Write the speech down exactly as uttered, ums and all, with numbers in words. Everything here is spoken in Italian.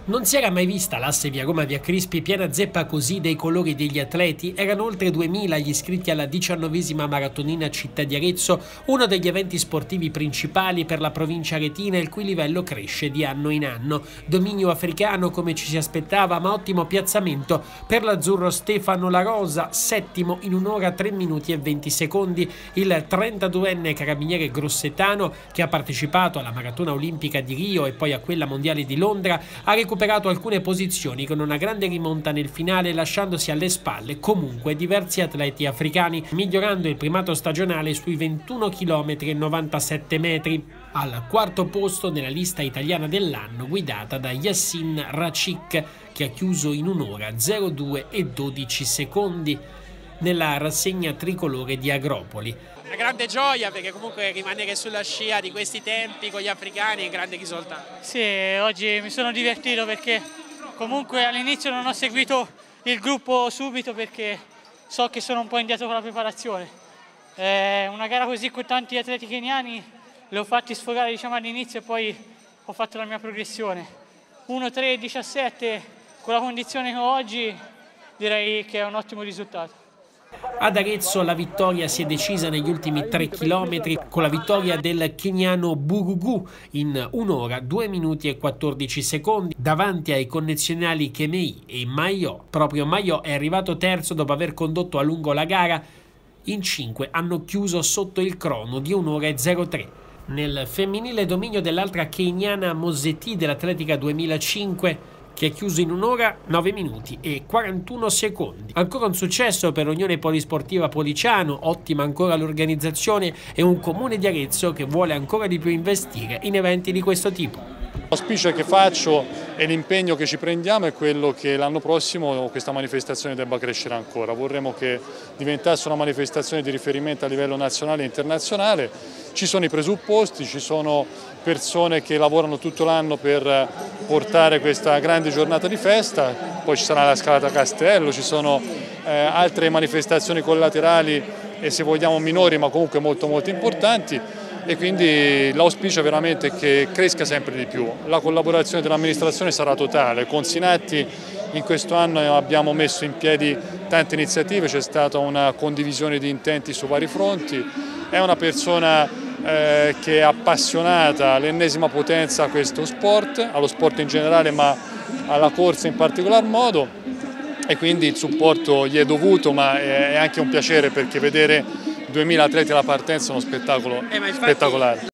Non si era mai vista l'asse via Roma via Crispi piena zeppa così dei colori degli atleti. Erano oltre duemila gli iscritti alla diciannovesima maratonina Città di Arezzo, uno degli eventi sportivi principali per la provincia aretina, il cui livello cresce di anno in anno. Dominio africano come ci si aspettava, ma ottimo piazzamento per l'azzurro Stefano La Rosa, settimo in un'ora tre minuti e venti secondi. Il trentaduenne carabiniere grossetano, che ha partecipato alla maratona olimpica di Rio e poi a quella mondiale di Londra, ha recuperato recuperato alcune posizioni con una grande rimonta nel finale, lasciandosi alle spalle comunque diversi atleti africani, migliorando il primato stagionale sui ventuno chilometri e novantasette metri. Al quarto posto nella lista italiana dell'anno, guidata da Yassin Racik, che ha chiuso in un'ora zero due e dodici secondi nella rassegna tricolore di Agropoli. Una grande gioia, perché comunque rimanere sulla scia di questi tempi con gli africani è un grande risultato. Sì, oggi mi sono divertito perché comunque all'inizio non ho seguito il gruppo subito perché so che sono un po' indietro con la preparazione. Eh, una gara così con tanti atleti keniani li ho fatti sfogare, diciamo, all'inizio e poi ho fatto la mia progressione. uno tre diciassette con la condizione che ho oggi direi che è un ottimo risultato. Ad Arezzo la vittoria si è decisa negli ultimi tre chilometri con la vittoria del keniano Bugugu in un'ora, due minuti e quattordici secondi davanti ai connazionali Kemei e Maio. Proprio Maio è arrivato terzo dopo aver condotto a lungo la gara. In cinque hanno chiuso sotto il crono di un'ora e zero tre. Nel femminile dominio dell'altra keniana Mosetti dell'Atletica duemilacinque, che è chiuso in un'ora, nove minuti e quarantuno secondi. Ancora un successo per l'Unione Polisportiva Policiano, ottima ancora l'organizzazione e un comune di Arezzo che vuole ancora di più investire in eventi di questo tipo. L'auspicio che faccio e l'impegno che ci prendiamo è quello che l'anno prossimo questa manifestazione debba crescere ancora. Vorremmo che diventasse una manifestazione di riferimento a livello nazionale e internazionale. Ci sono i presupposti, ci sono persone che lavorano tutto l'anno per portare questa grande giornata di festa, poi ci sarà la scalata a Castello, ci sono eh, altre manifestazioni collaterali e se vogliamo minori ma comunque molto molto importanti. E quindi l'auspicio è veramente che cresca sempre di più. La collaborazione dell'amministrazione sarà totale. Con Sinatti in questo anno abbiamo messo in piedi tante iniziative, c'è stata una condivisione di intenti su vari fronti. È una persona eh, che è appassionata all'ennesima potenza a questo sport, allo sport in generale ma alla corsa in particolar modo, e quindi il supporto gli è dovuto, ma è anche un piacere perché vedere duemila atleti alla partenza è uno spettacolo eh, ma infatti... spettacolare.